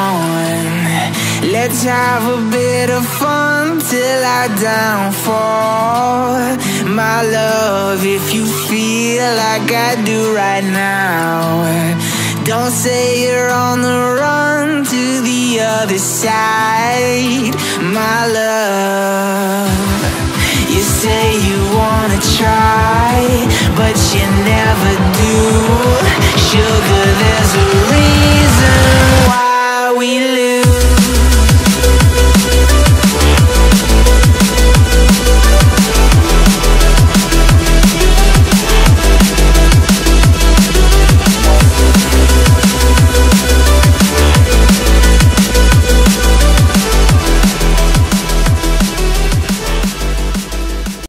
on. Let's have a bit of fun till I downfall. My love, if you feel like I do right now, don't say you're on the run to the other side. My love, you say you wanna try, but you never do. Sugar, there's a reason why we live